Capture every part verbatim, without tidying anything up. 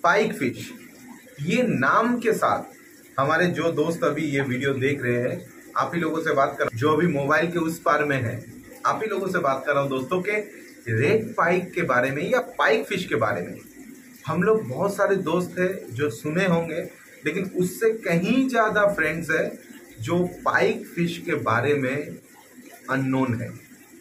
पाइक fish, ये नाम के साथ हमारे जो दोस्त अभी ये वीडियो देख रहे हैं, आप ही लोगों से बात कर, जो अभी मोबाइल के उस पार में है, आप ही लोगों से बात कर रहा हूँ दोस्तों के रेड पाइक के बारे में या पाइक फिश के बारे में। हम लोग बहुत सारे दोस्त हैं जो सुने होंगे, लेकिन उससे कहीं ज्यादा फ्रेंड्स है जो पाइक फिश के बारे में अननोन है।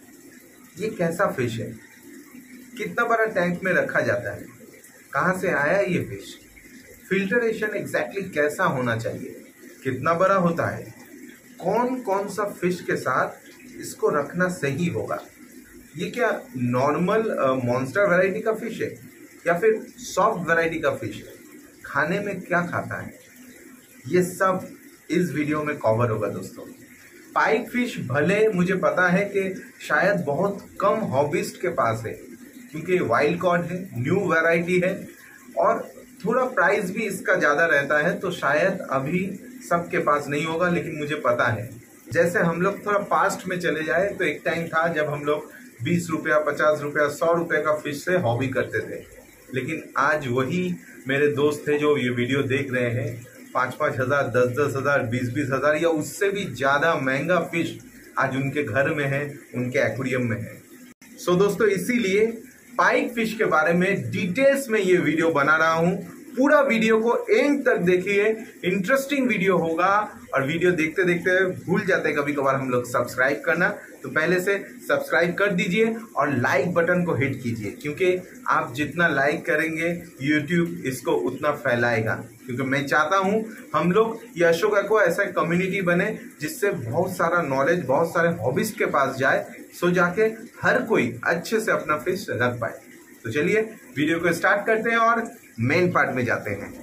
ये कैसा फिश है, कितना बड़ा टैंक में रखा जाता है, कहाँ से आया ये फिश, फिल्टरेशन एग्जैक्टली कैसा होना चाहिए, कितना बड़ा होता है, कौन कौन सा फिश के साथ इसको रखना सही होगा, ये क्या नॉर्मल मॉन्स्टर वैरायटी का फिश है या फिर सॉफ्ट वैरायटी का फिश है, खाने में क्या खाता है, ये सब इस वीडियो में कवर होगा दोस्तों। पाइक फिश भले मुझे पता है कि शायद बहुत कम हॉबिस्ट के पास है, क्योंकि वाइल्ड कॉड है, न्यू वैरायटी है और थोड़ा प्राइस भी इसका ज़्यादा रहता है, तो शायद अभी सबके पास नहीं होगा, लेकिन मुझे पता है। जैसे हम लोग थोड़ा पास्ट में चले जाए तो एक टाइम था जब हम लोग बीस रुपया, पचास रुपया, सौ रुपये का फिश से हॉबी करते थे, लेकिन आज वही मेरे दोस्त थे जो ये वीडियो देख रहे हैं, पाँच पाँच हज़ार, दस दस हज़ार, बीस बीस हज़ार या उससे भी ज़्यादा महंगा फिश आज उनके घर में है, उनके एक्वेरियम में है। सो दोस्तों, इसीलिए पाइक फिश के बारे में डिटेल्स में ये वीडियो बना रहा हूँ। पूरा वीडियो को एंड तक देखिए, इंटरेस्टिंग वीडियो होगा। और वीडियो देखते देखते भूल जाते हैं कभी कभार हम लोग सब्सक्राइब करना, तो पहले से सब्सक्राइब कर दीजिए और लाइक बटन को हिट कीजिए, क्योंकि आप जितना लाइक करेंगे यूट्यूब इसको उतना फैलाएगा। क्योंकि मैं चाहता हूँ हम लोग ये अशोका को ऐसा कम्युनिटी बने जिससे बहुत सारा नॉलेज बहुत सारे हॉबिस्ट के पास जाए, सो जाके हर कोई अच्छे से अपना फिश रख पाए। तो चलिए वीडियो को स्टार्ट करते हैं और मेन पार्ट में जाते हैं।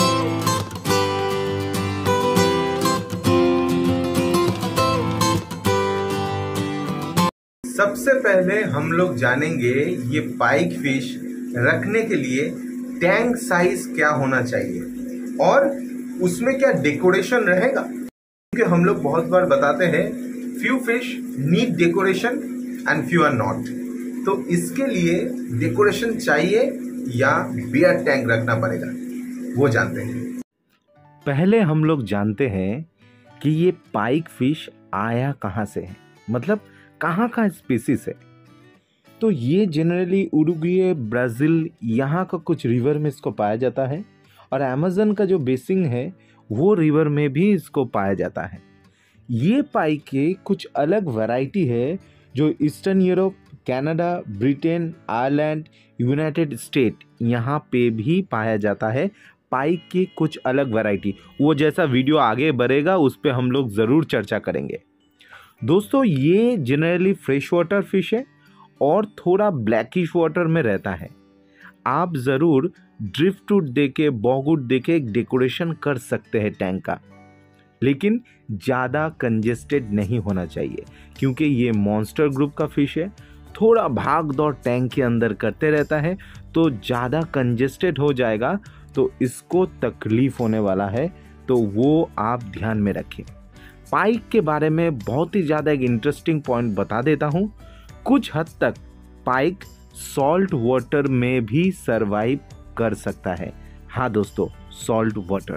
सबसे पहले हम लोग जानेंगे ये पाइक फिश रखने के लिए टैंक साइज क्या होना चाहिए और उसमें क्या डेकोरेशन रहेगा, क्योंकि हम लोग बहुत बार बताते हैं few fish need decoration and few are not. तो इसके लिए डेकोरेशन चाहिए या बियर टैंक रखना पड़ेगा, वो जानते हैं। पहले हम लोग जानते हैं कि ये पाइक फिश आया कहाँ से है, मतलब कहाँ का स्पीसीज है। तो ये जनरली उरुग्वे, ब्राज़ील, यहाँ का कुछ रिवर में इसको पाया जाता है और अमेज़न का जो बेसिन है वो रिवर में भी इसको पाया जाता है। ये पाइक के कुछ अलग वैरायटी है जो Eastern Europe, Canada, Britain, Ireland, United State यहाँ पे भी पाया जाता है। पाइक की कुछ अलग वैरायटी, वो जैसा वीडियो आगे बढ़ेगा उस पर हम लोग ज़रूर चर्चा करेंगे। दोस्तों, ये जनरली फ्रेश वाटर फिश है और थोड़ा ब्लैकिश वाटर में रहता है। आप ज़रूर ड्रिफ्ट वुड देके, बॉगवुड देके एक डेकोरेशन कर सकते हैं टैंक का, लेकिन ज़्यादा कंजेस्टेड नहीं होना चाहिए, क्योंकि ये मॉन्स्टर ग्रुप का फिश है, थोड़ा भाग दौड़ टैंक के अंदर करते रहता है, तो ज़्यादा कंजेस्टेड हो जाएगा तो इसको तकलीफ़ होने वाला है, तो वो आप ध्यान में रखें। पाइक के बारे में बहुत ही ज़्यादा एक इंटरेस्टिंग पॉइंट बता देता हूँ। कुछ हद तक पाइक सॉल्ट वाटर में भी सरवाइव कर सकता है। हाँ दोस्तों, सॉल्ट वाटर।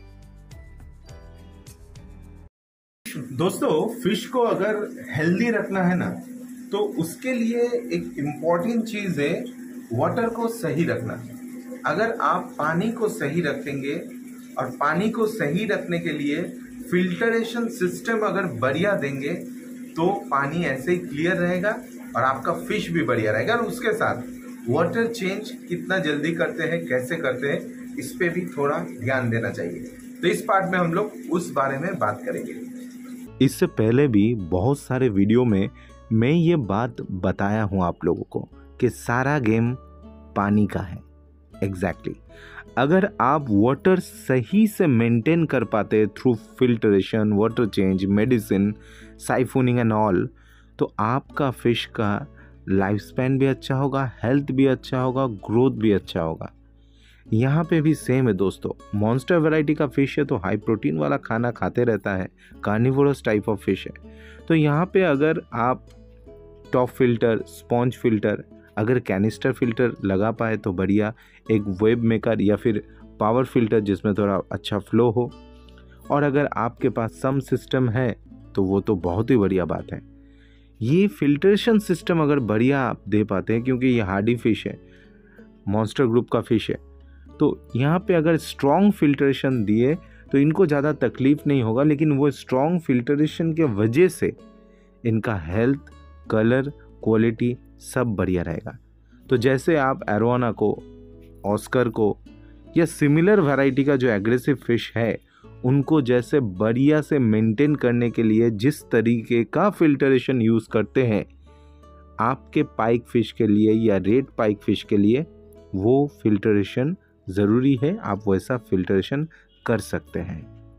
दोस्तों, फिश को अगर हेल्दी रखना है ना, तो उसके लिए एक इम्पॉर्टेंट चीज है वाटर को सही रखना। अगर आप पानी को सही रखेंगे और पानी को सही रखने के लिए फिल्टरेशन सिस्टम अगर बढ़िया देंगे, तो पानी ऐसे ही क्लियर रहेगा और आपका फिश भी बढ़िया रहेगा। और उसके साथ वाटर चेंज कितना जल्दी करते हैं, कैसे करते हैं, इस पे भी थोड़ा ध्यान देना चाहिए। तो इस पार्ट में हम लोग उस बारे में बात करेंगे। इससे पहले भी बहुत सारे वीडियो में मैं ये बात बताया हूँ आप लोगों को कि सारा गेम पानी का है। Exactly exactly. अगर आप वाटर सही से मेंटेन कर पाते through filtration, water change, medicine, siphoning and all, तो आपका फिश का लाइफ स्पैन भी अच्छा होगा, हेल्थ भी अच्छा होगा, ग्रोथ भी अच्छा होगा। यहाँ पे भी सेम है दोस्तों। मॉन्स्टर वैरायटी का फिश है तो हाई प्रोटीन वाला खाना खाते रहता है, कार्निवोरस टाइप ऑफ फिश है। तो यहाँ पे अगर आप टॉप फिल्टर, स्पॉन्ज फिल्टर, अगर कैनिस्टर फिल्टर लगा पाए तो बढ़िया। एक वेब मेकर या फिर पावर फिल्टर जिसमें थोड़ा अच्छा फ्लो हो। और अगर आपके पास सम सिस्टम है तो वो तो बहुत ही बढ़िया बात है। ये फिल्ट्रेशन सिस्टम अगर बढ़िया आप दे पाते हैं, क्योंकि ये हार्डी फिश है, मॉन्स्टर ग्रुप का फिश है, तो यहाँ पे अगर स्ट्रॉन्ग फिल्ट्रेशन दिए तो इनको ज़्यादा तकलीफ नहीं होगा, लेकिन वो स्ट्रॉन्ग फिल्ट्रेशन के वजह से इनका हेल्थ, कलर, क्वालिटी सब बढ़िया रहेगा। तो जैसे आप एरोवाना को, ऑस्कर को या सिमिलर वैरायटी का जो एग्रेसिव फिश है उनको जैसे बढ़िया से मेंटेन करने के लिए जिस तरीके का फिल्ट्रेशन यूज़ करते हैं, आपके पाइक फिश के लिए या रेड पाइक फिश के लिए वो फिल्ट्रेशन ज़रूरी है। आप वैसा फिल्ट्रेशन कर सकते हैं।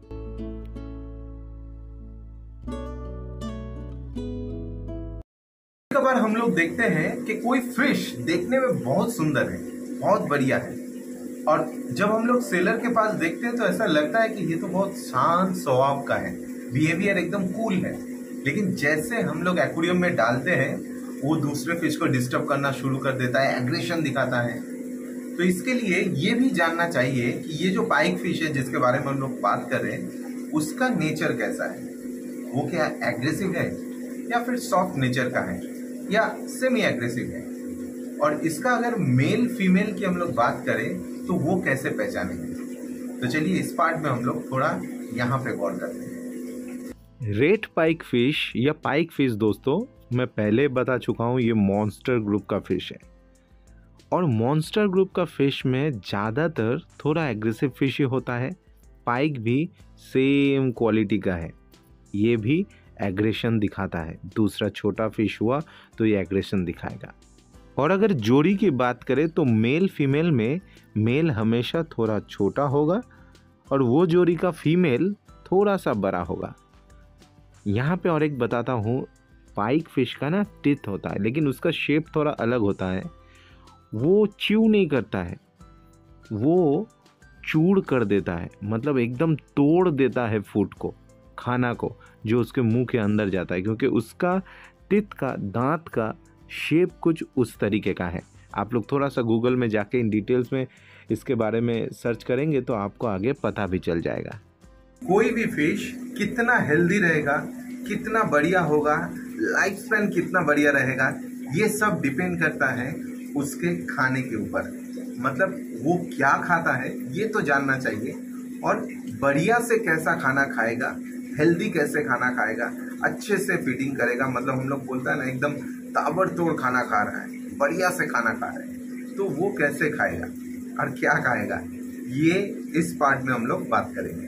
कई बार हम लोग देखते हैं कि कोई फिश देखने में बहुत सुंदर है, बहुत बढ़िया है, और जब हम लोग सेलर के पास देखते हैं तो ऐसा लगता है कि ये तो बहुत शांत स्वभाव का है, बिहेवियर एकदम कूल है, लेकिन जैसे हम लोग एक्वेरियम में डालते हैं वो दूसरे फिश को डिस्टर्ब करना शुरू कर देता है, एग्रेशन दिखाता है। तो इसके लिए ये भी जानना चाहिए कि ये जो पाइक फिश है जिसके बारे में हम लोग बात कर रहे हैं उसका नेचर कैसा है, वो क्या एग्रेसिव है या फिर सॉफ्ट नेचर का है या सेमी एग्रेसिव है, और इसका अगर मेल फीमेल की हम लोग बात करें तो वो कैसे पहचानेंगे। तो चलिए इस पार्ट में हम लोग थोड़ा यहाँ पे गौर करते हैं। रेड पाइक फिश या पाइक फिश दोस्तों, मैं पहले बता चुका हूँ, ये मॉन्स्टर ग्रुप का फिश है, और मॉन्स्टर ग्रुप का फिश में ज़्यादातर थोड़ा एग्रेसिव फिश ही होता है। पाइक भी सेम क्वालिटी का है, ये भी एग्रेशन दिखाता है। दूसरा छोटा फिश हुआ तो ये एग्रेशन दिखाएगा। और अगर जोड़ी की बात करें तो मेल फीमेल में मेल हमेशा थोड़ा छोटा होगा और वो जोड़ी का फीमेल थोड़ा सा बड़ा होगा। यहाँ पे और एक बताता हूँ, पाइक फिश का ना टिथ होता है, लेकिन उसका शेप थोड़ा अलग होता है। वो च्यू नहीं करता है, वो चूड़ कर देता है, मतलब एकदम तोड़ देता है फूड को, खाना को, जो उसके मुंह के अंदर जाता है, क्योंकि उसका टिथ का, दांत का शेप कुछ उस तरीके का है। आप लोग थोड़ा सा गूगल में जाके इन डिटेल्स में इसके बारे में सर्च करेंगे तो आपको आगे पता भी चल जाएगा। कोई भी फिश कितना हेल्दी रहेगा, कितना बढ़िया होगा, लाइफ स्पैन कितना बढ़िया रहेगा, ये सब डिपेंड करता है उसके खाने के ऊपर। मतलब वो क्या खाता है ये तो जानना चाहिए, और बढ़िया से कैसा खाना खाएगा, हेल्दी कैसे खाना खाएगा, अच्छे से फीडिंग करेगा, मतलब हम लोग बोलते हैं ना एकदम ताबड़तोड़ खाना खा रहा है, बढ़िया से खाना खा रहा है, तो वो कैसे खाएगा और क्या खाएगा, ये इस पार्ट में हम लोग बात करेंगे।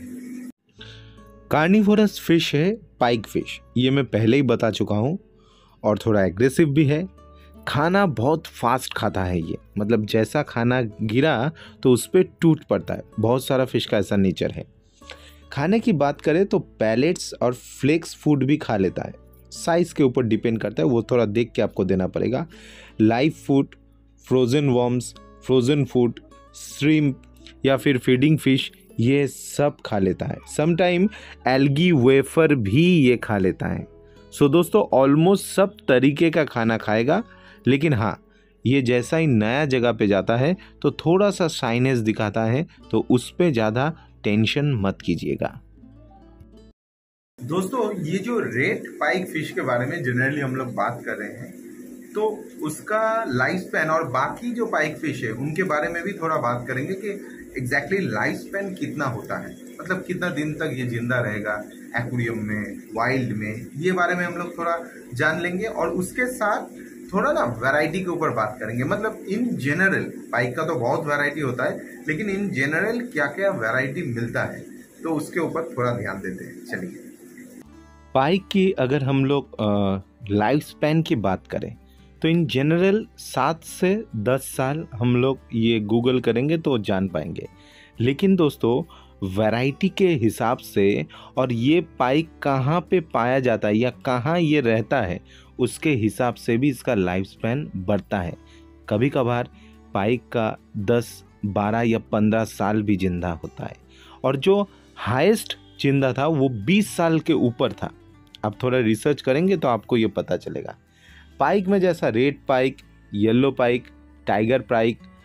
कार्निवोरस फिश है पाइक फिश, ये मैं पहले ही बता चुका हूँ, और थोड़ा एग्रेसिव भी है। खाना बहुत फास्ट खाता है ये, मतलब जैसा खाना गिरा तो उस पर टूट पड़ता है। बहुत सारा फिश का ऐसा नेचर है। खाने की बात करें तो पैलेट्स और फ्लेक्स फूड भी खा लेता है, साइज़ के ऊपर डिपेंड करता है, वो थोड़ा देख के आपको देना पड़ेगा। Live food, frozen worms, frozen food, shrimp या फिर फीडिंग फिश, ये सब खा लेता है। समटाइम एल्गी वेफर भी ये खा लेता है। सो दोस्तों, ऑलमोस्ट सब तरीके का खाना खाएगा, लेकिन हाँ, ये जैसा ही नया जगह पे जाता है तो थोड़ा सा शाइनेस दिखाता है, तो उस पर ज़्यादा टेंशन मत कीजिएगा। दोस्तों, ये जो रेड पाइक फिश के बारे में जनरली हम लोग बात कर रहे हैं, तो उसका लाइफ स्पैन और बाकी जो पाइक फिश है उनके बारे में भी थोड़ा बात करेंगे कि एग्जैक्टली लाइफ स्पैन कितना होता है, मतलब कितना दिन तक ये जिंदा रहेगा एक्वेरियम में, वाइल्ड में, ये बारे में हम लोग थोड़ा जान लेंगे। और उसके साथ थोड़ा ना वैरायटी के ऊपर बात करेंगे, मतलब इन जनरल पाइक का तो बहुत वैरायटी होता है, लेकिन इन जनरल क्या क्या वैरायटी मिलता है, तो उसके ऊपर थोड़ा ध्यान देते हैं। चलिए, पाइक की अगर हम लोग लाइफ स्पैन की बात करें तो इन जनरल सात से दस साल हम लोग ये गूगल करेंगे तो जान पाएंगे। लेकिन दोस्तों, वैरायटी के हिसाब से और ये पाइक कहाँ पे पाया जाता है या कहाँ ये रहता है, उसके हिसाब से भी इसका लाइफ स्पैन बढ़ता है। कभी कभार पाइक का दस, बारह या पंद्रह साल भी जिंदा होता है, और जो हाईएस्ट जिंदा था वो बीस साल के ऊपर था। आप थोड़ा रिसर्च करेंगे तो आपको ये पता चलेगा। पाइक में जैसा red pike, yellow pike, tiger pike,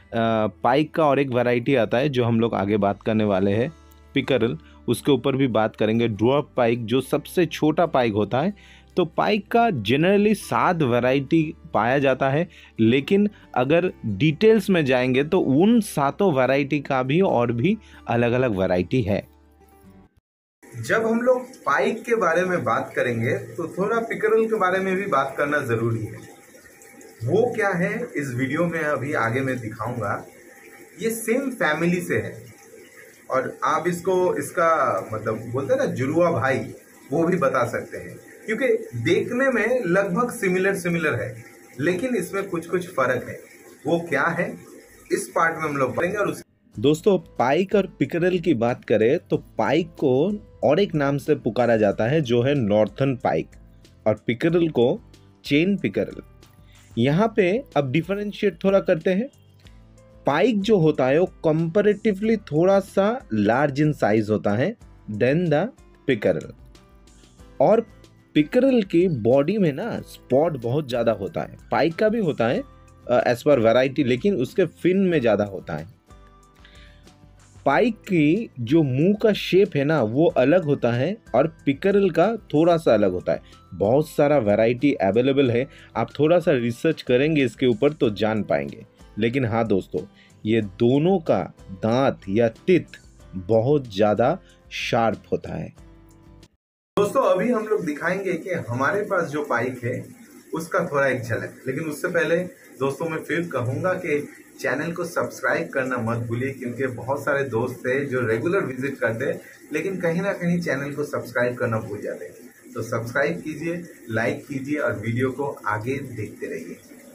pike का और एक वैरायटी आता है जो हम लोग आगे बात करने वाले हैं, पिकरल, उसके ऊपर भी बात करेंगे। ड्वार्फ पाइक जो सबसे छोटा पाइक होता है। तो पाइक का जनरली सात वैरायटी पाया जाता है, लेकिन अगर डिटेल्स में जाएंगे तो उन सातों वैरायटी का भी और भी अलग अलग वैरायटी है। जब हम लोग पाइक के बारे में बात करेंगे तो थोड़ा पिकरल के बारे में भी बात करना जरूरी है। वो क्या है इस वीडियो में अभी आगे मैं दिखाऊंगा। ये सेम फैमिली से है और आप इसको इसका मतलब बोलते हैं ना जुड़वा भाई, वो भी बता सकते हैं, क्योंकि देखने में लगभग सिमिलर सिमिलर है, लेकिन इसमें कुछ कुछ फर्क है। वो क्या है इस पार्ट में हम लोग पढ़ेंगे। और उस... दोस्तों, पाइक और पिकरल की बात करें तो पाइक को और एक नाम से पुकारा जाता है जो है नॉर्थर्न पाइक, और पिकरल को चेन पिकरल। यहाँ पे अब डिफरेंशिएट थोड़ा करते हैं। पाइक जो होता है वो कंपैरेटिवली थोड़ा सा लार्ज इन साइज होता है देन द पिकरल, और पिकरल की बॉडी में ना स्पॉट बहुत ज़्यादा होता है। पाइक का भी होता है एज पर वैरायटी, लेकिन उसके फिन में ज़्यादा होता है। पाइक की जो मुंह का शेप है ना वो अलग होता है और पिकरल का थोड़ा सा अलग होता है। बहुत सारा वैरायटी अवेलेबल है, आप थोड़ा सा रिसर्च करेंगे इसके ऊपर तो जान पाएंगे। लेकिन हाँ दोस्तों, ये दोनों का दांत या टिथ बहुत ज़्यादा शार्प होता है। दोस्तों, अभी हम लोग दिखाएंगे कि हमारे पास जो पाइक है उसका थोड़ा एक झलक। लेकिन उससे पहले दोस्तों मैं फिर कहूंगा कि चैनल को सब्सक्राइब करना मत भूलिए, क्योंकि बहुत सारे दोस्त हैं जो रेगुलर विजिट करते हैं लेकिन कहीं ना कहीं चैनल को सब्सक्राइब करना भूल जाते हैं। तो सब्सक्राइब कीजिए, लाइक कीजिए और वीडियो को आगे देखते रहिए।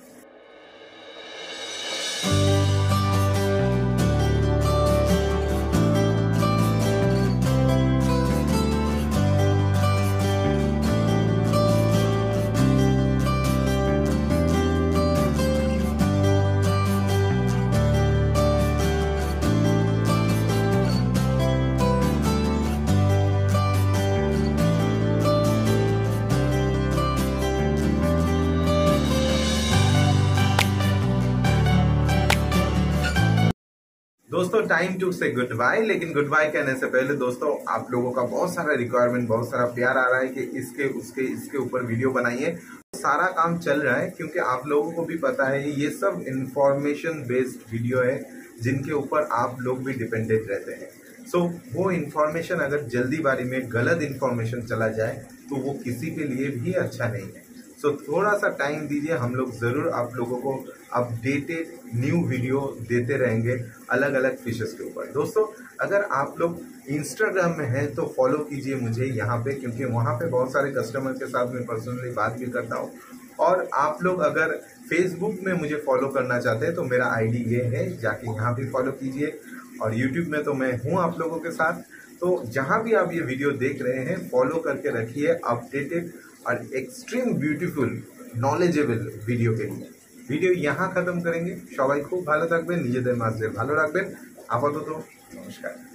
दोस्तों, time to say good bye. लेकिन गुड बाय कहने से पहले दोस्तों, आप लोगों का बहुत सारा रिक्वायरमेंट, बहुत सारा प्यार आ रहा है कि इसके उसके इसके ऊपर वीडियो बनाइए। सारा काम चल रहा है, क्योंकि आप लोगों को भी पता है ये सब इंफॉर्मेशन बेस्ड वीडियो है जिनके ऊपर आप लोग भी डिपेंडेंट रहते हैं। सो so, वो इंफॉर्मेशन अगर जल्दीबाजी में गलत इंफॉर्मेशन चला जाए तो वो किसी के लिए भी अच्छा नहीं है। सो so, थोड़ा सा टाइम दीजिए, हम लोग ज़रूर आप लोगों को अपडेटेड न्यू वीडियो देते रहेंगे अलग अलग फिशेस के ऊपर। दोस्तों, अगर आप लोग इंस्टाग्राम में हैं तो फॉलो कीजिए मुझे यहाँ पे, क्योंकि वहाँ पे बहुत सारे कस्टमर के साथ मैं पर्सनली बात भी करता हूँ। और आप लोग अगर फेसबुक में मुझे फॉलो करना चाहते हैं तो मेरा आईडी ये है, जाके यहाँ भी फॉलो कीजिए। और यूट्यूब में तो मैं हूँ आप लोगों के साथ। तो जहाँ भी आप ये वीडियो देख रहे हैं फॉलो करके रखिए अपडेटेड और एक्सट्रीम ब्यूटीफुल नॉलेजेबल वीडियो के लिए। ভিডিও यहाँ खत्म करेंगे। সবাই খুব ভালো থাকবেন, নিজেদের মাঝে ভালো রাখবেন। আপাতত নমস্কার।